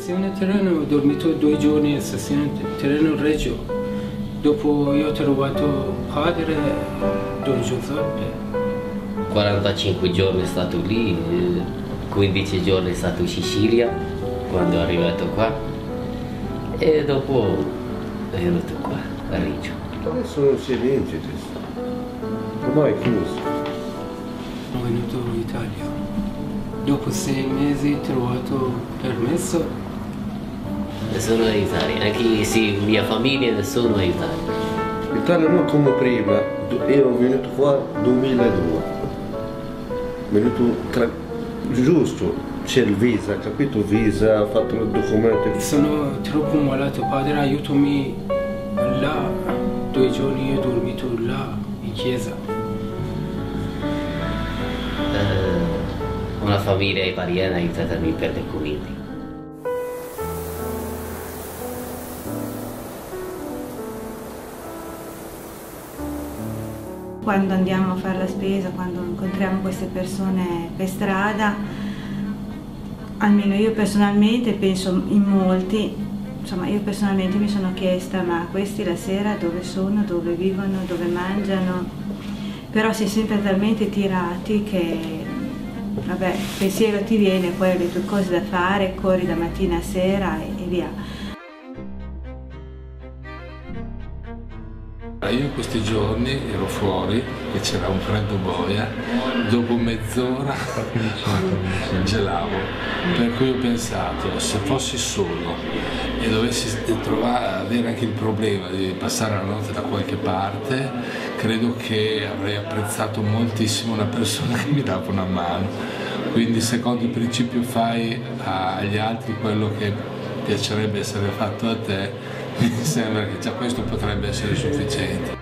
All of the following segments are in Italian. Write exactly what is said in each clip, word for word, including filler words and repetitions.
Stazione Terreno ho dormito due giorni in stazione Terreno Reggio. Dopo io ho trovato padre Don Giuseppe. quarantacinque giorni è stato lì, quindici giorni è stato in Sicilia quando è arrivato qua e dopo è venuto qua a Reggio. Adesso non si legge, ormai è chiuso. Sono venuto in Italia. Dopo sei mesi ho trovato permesso. Nessuno è in Italia, anche se mia famiglia nessuno è in Italia. L'Italia non come prima, io sono venuto qua nel duemiladue. Venuto tra... giusto, c'è il visa, capito? Visa, ho fatto il documento. Sono troppo malato, padre aiutami là. Due giorni ho dormito là, in chiesa. Uh, una famiglia italiana ha aiutato per le comuni. Quando andiamo a fare la spesa, quando incontriamo queste persone per strada, almeno io personalmente penso in molti, insomma io personalmente mi sono chiesta ma questi la sera dove sono, dove vivono, dove mangiano, però si è sempre talmente tirati che vabbè, il pensiero ti viene, poi hai le tue cose da fare, corri da mattina a sera e, e via. Io in questi giorni ero fuori, che c'era un freddo boia, dopo mezz'ora gelavo, per cui ho pensato, se fossi solo e dovessi trovare, avere anche il problema di passare la notte da qualche parte, credo che avrei apprezzato moltissimo una persona che mi dava una mano. Quindi secondo il principio fai agli altri quello che piacerebbe essere fatto a te, mi sembra che già questo potrebbe essere sufficiente.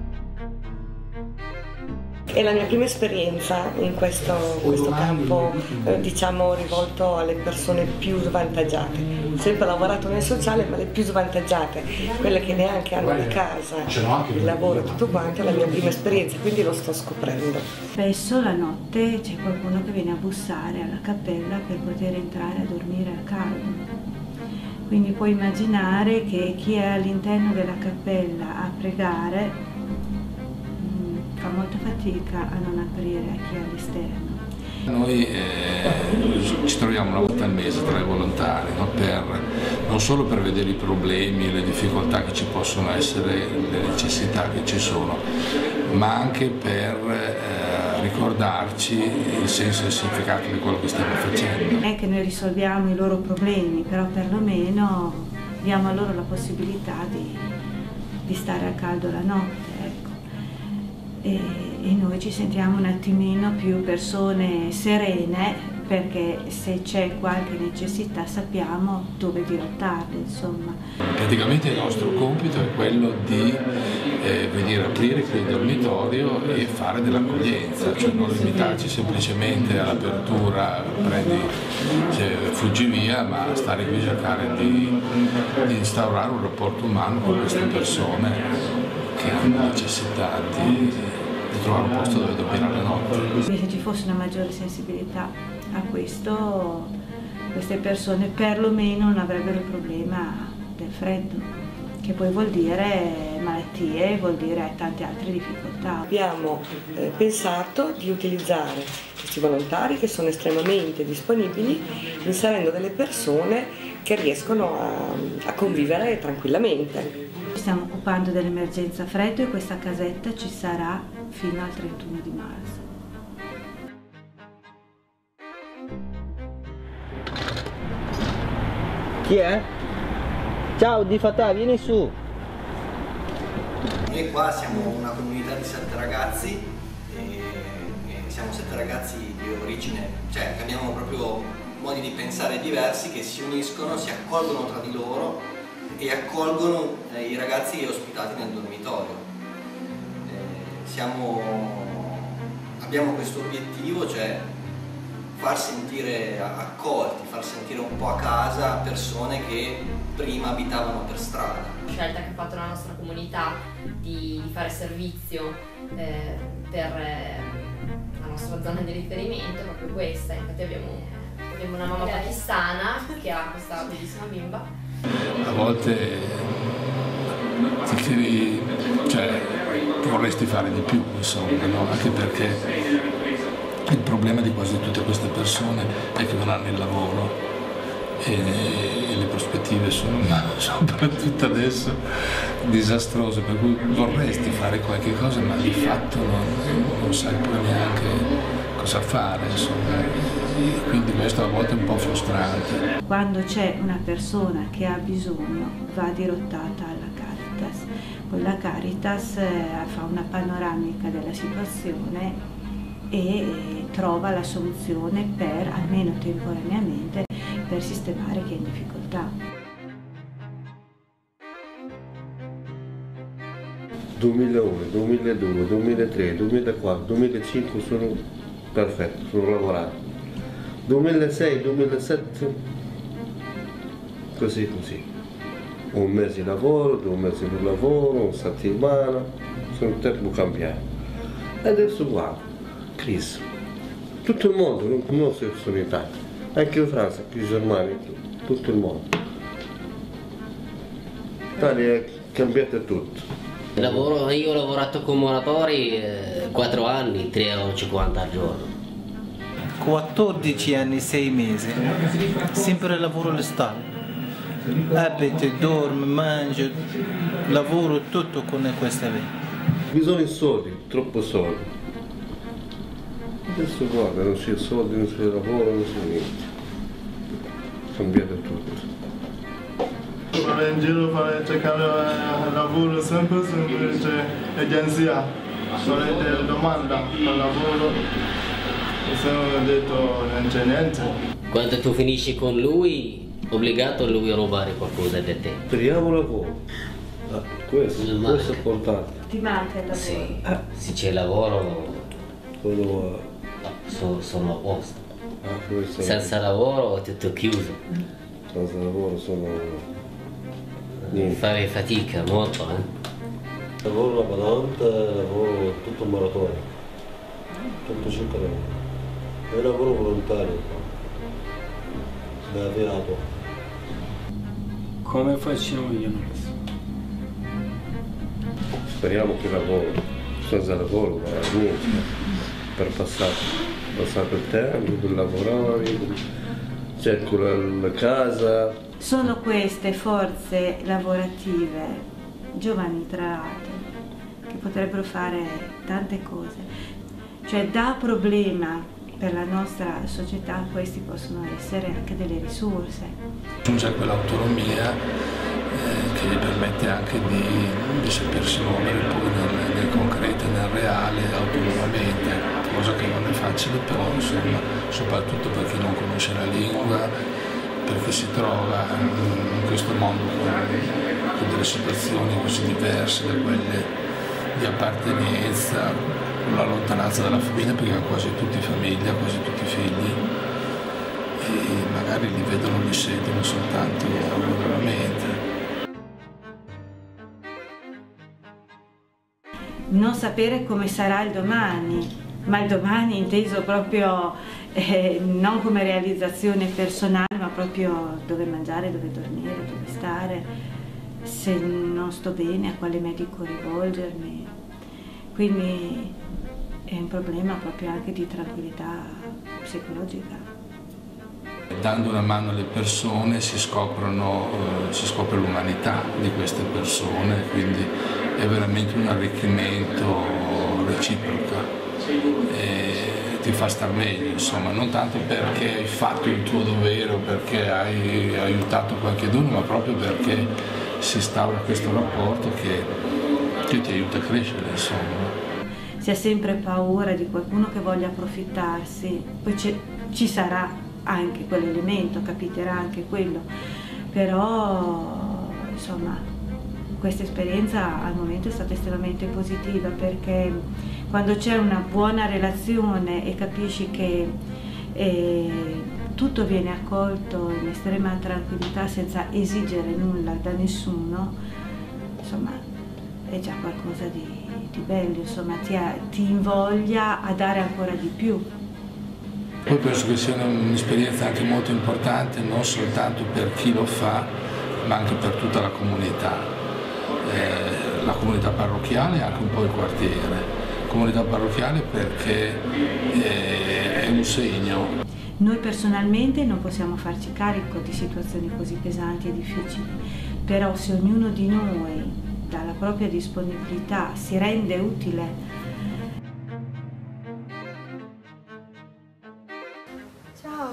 È la mia prima esperienza in questo, questo campo, eh, diciamo, rivolto alle persone più svantaggiate. Ho sempre lavorato nel sociale, ma le più svantaggiate, quelle che neanche hanno la casa, il lavoro e tutto quanto, è la mia prima esperienza, quindi lo sto scoprendo. Spesso la notte c'è qualcuno che viene a bussare alla cappella per poter entrare a dormire al caldo. Quindi puoi immaginare che chi è all'interno della cappella a pregare mh, fa molta fatica a non aprire a chi è all'esterno. Noi eh, ci troviamo una volta al mese tra i volontari, no? per, non solo per vedere i problemi, le difficoltà che ci possono essere, le necessità che ci sono, ma anche per eh, ricordarci il senso e il significato di quello che stiamo facendo. Non è che noi risolviamo i loro problemi, però perlomeno diamo a loro la possibilità di, di stare a caldo la notte. Ecco. E, e noi ci sentiamo un attimino più persone serene, perché se c'è qualche necessità sappiamo dove dirottarle, insomma. Praticamente il nostro compito è quello di eh, venire a aprire il dormitorio e fare dell'accoglienza, cioè non limitarci semplicemente all'apertura, prendi, cioè, fuggi via, ma stare qui a cercare di, di instaurare un rapporto umano con queste persone che hanno necessità di, di trovare un posto dove dormire la notte. Se ci fosse una maggiore sensibilità a questo, queste persone perlomeno non avrebbero il problema del freddo, che poi vuol dire malattie, vuol dire tante altre difficoltà. Abbiamo eh, pensato di utilizzare questi volontari che sono estremamente disponibili, inserendo delle persone che riescono a, a convivere tranquillamente. Stiamo occupando dell'emergenza freddo e questa casetta ci sarà fino al trentuno di marzo. Chi è? Ciao Di Fatà, vieni su! Noi qua siamo una comunità di sette ragazzi, e, e siamo sette ragazzi di origine, cioè che abbiamo proprio modi di pensare diversi che si uniscono, si accolgono tra di loro e accolgono eh, i ragazzi ospitati nel dormitorio. Eh, siamo, abbiamo questo obiettivo, cioè far sentire accolti, far sentire un po' a casa persone che prima abitavano per strada. La scelta che ha fatto la nostra comunità di fare servizio eh, per eh, la nostra zona di riferimento è proprio questa, infatti abbiamo abbiamo una mamma pakistana che ha questa bellissima bimba. A volte ti chiedi, cioè vorresti fare di più, insomma, no? Anche perché il problema di quasi tutte queste persone è che non hanno il lavoro e, e le prospettive sono, soprattutto adesso, disastrose, per cui vorresti fare qualche cosa ma di fatto non, non sai poi neanche cosa fare, insomma, e quindi questo a volte è un po' frustrante. Quando c'è una persona che ha bisogno va dirottata alla Caritas, poi la Caritas fa una panoramica della situazione e trova la soluzione per, almeno temporaneamente, per sistemare chi è in difficoltà. duemilauno, duemiladue, duemilatré, duemilaquattro, duemilacinque sono perfetto, sono lavorato. duemilasei, duemilasette, così così. Un mese di lavoro, due mesi di lavoro, una settimana, sono tempo cambiato. E adesso guarda, crisi. Tutto il mondo, non conosce solo in Italia, anche in Francia, anche in Germania, tutto il mondo. L'Italia è cambiata tutto. Lavoro, io ho lavorato con moratori eh, quattro anni, tre euro e cinquanta al giorno. quattordici anni, sei mesi, sempre lavoro all'estate. Abito, dormo, mangio, lavoro tutto con questa vita. Bisogna di soldi, troppo soldi. Adesso guarda, non c'è soldi, non c'è lavoro, non c'è niente. Cambiato tutto. Vado in giro a cercare lavoro sempre su agenzia, fare domanda per lavoro e se ho detto non c'è niente. Quando tu finisci con lui, obbligato a lui a rubare qualcosa da te. Speriamo lavoro. Ah, questo, questo è importante. Ti manca il lavoro? Sì, se c'è lavoro Quello, so, sono a posto. ah, Senza lavoro è tutto chiuso. Senza lavoro sono niente. Fare fatica molto, eh. Lavoro lavorante, lavoro tutto maratona, tutto cinque ore. È lavoro volontario, da avviato. Come facciamo io non lo so. Speriamo che lavoro, senza lavoro, ma niente, per passare, passare il tempo, per lavorare, cerco la, la casa. Sono queste forze lavorative, giovani tra l'altro, che potrebbero fare tante cose. Cioè da problema per la nostra società questi possono essere anche delle risorse. C'è quell'autonomia eh, che gli permette anche di, di sapersi muovere poi nel, nel concreto e nel reale autonomamente, cosa che non è facile però, insomma, soprattutto per chi non conosce la lingua, perché si trova in questo mondo con delle situazioni così diverse da quelle di appartenenza, con la lontananza dalla famiglia, perché hanno quasi tutti famiglia, quasi tutti figli, e magari li vedono, li sentono soltanto veramente. Non sapere come sarà il domani, ma il domani inteso proprio eh, non come realizzazione personale, ma proprio dove mangiare, dove dormire, dove stare, se non sto bene a quale medico rivolgermi. Quindi è un problema proprio anche di tranquillità psicologica. Dando una mano alle persone si, scoprono, eh, si scopre l'umanità di queste persone, quindi è veramente un arricchimento reciproco. E ti fa star meglio, insomma, non tanto perché hai fatto il tuo dovere o perché hai aiutato qualcuno, ma proprio perché si instaura questo rapporto che, che ti aiuta a crescere, insomma. Si ha sempre paura di qualcuno che voglia approfittarsi, poi ci sarà anche quell'elemento, capiterà anche quello, però insomma questa esperienza al momento è stata estremamente positiva, perché quando c'è una buona relazione e capisci che eh, tutto viene accolto in estrema tranquillità senza esigere nulla da nessuno, insomma è già qualcosa di, di bello, insomma ti, ha, ti invoglia a dare ancora di più. Poi penso che sia un'esperienza anche molto importante, non soltanto per chi lo fa, ma anche per tutta la comunità, eh, la comunità parrocchiale e anche un po' il quartiere. Comunità parrocchiale perché eh, è un segno. Noi personalmente non possiamo farci carico di situazioni così pesanti e difficili, però se ognuno di noi dalla propria disponibilità si rende utile. Ciao.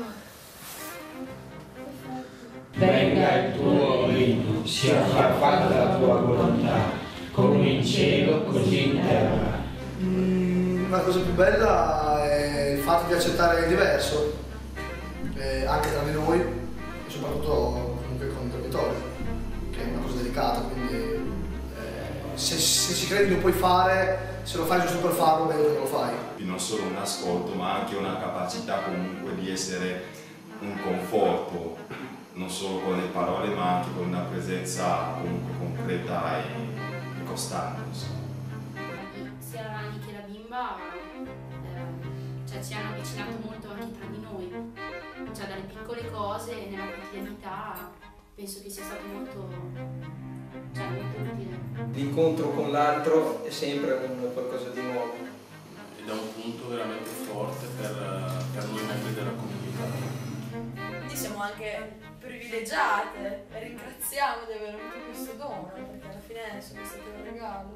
Venga il tuo regno, sia fatta la tua volontà, come in cielo così in terra. Mm, la cosa più bella è il fatto di accettare il diverso, eh, anche tra di noi e soprattutto comunque con il territorio, che è una cosa delicata, quindi eh, se, se si crede che lo puoi fare, se lo fai giusto per farlo, meglio che lo fai. Non solo un ascolto, ma anche una capacità comunque di essere un conforto, non solo con le parole, ma anche con una presenza comunque concreta e, e costante. Insomma. Sia la Rani che la bimba eh, cioè, ci hanno avvicinato molto anche tra di noi, cioè dalle piccole cose nella quotidianità penso che sia stato molto, cioè, molto utile. L'incontro con l'altro è sempre un qualcosa di nuovo. Ed è un punto veramente forte per, per noi membri della comunità. Quindi siamo anche privilegiate e ringraziamo di aver avuto questo dono, perché alla fine è stato un regalo.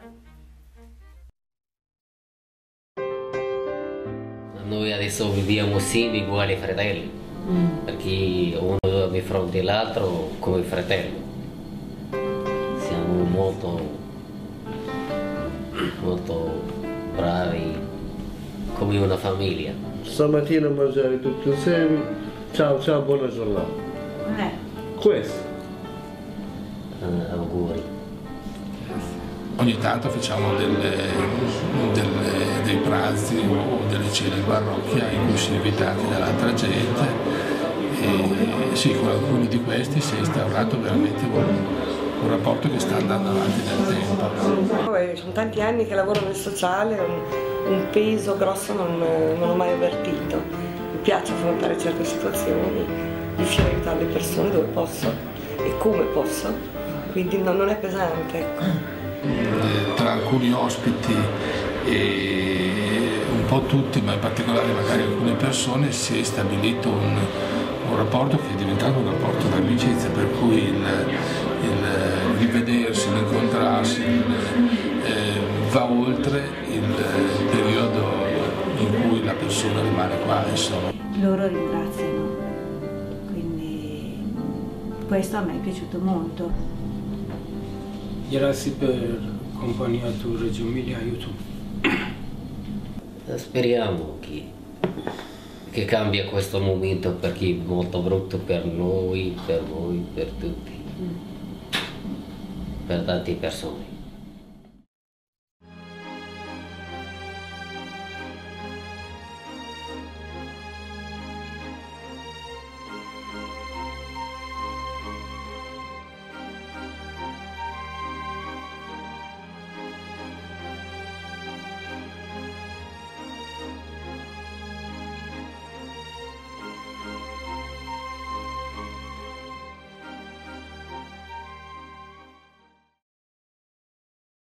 Noi adesso viviamo insieme uguali fratelli, mm. perché uno di fronte all'altro come fratello. Siamo molto, molto bravi, come una famiglia. Stamattina mangiare tutti insieme, ciao ciao, buona giornata. Eh. Questo. Uh, auguri. Ogni tanto facciamo delle, delle, dei pranzi o delle cene in parrocchia in cui si invita anche dall'altra gente e sì, con alcuni di questi si è instaurato veramente un, un rapporto che sta andando avanti nel tempo. Sono tanti anni che lavoro nel sociale, un, un peso grosso non, non l'ho mai avvertito. Mi piace affrontare certe situazioni, riuscire a aiutare le persone dove posso e come posso, quindi non, non è pesante. Ecco. Tra alcuni ospiti e un po' tutti, ma in particolare magari alcune persone, si è stabilito un, un rapporto che è diventato un rapporto di amicizia, per cui il, il rivedersi, l'incontrarsi eh, va oltre il periodo in cui la persona rimane qua. Insomma. Loro ringraziano, quindi questo a me è piaciuto molto. Grazie per compagnia tu Reggio Emilia YouTube. Speriamo che, che cambia questo momento, perché è molto brutto per noi, per voi, per tutti, per tante persone.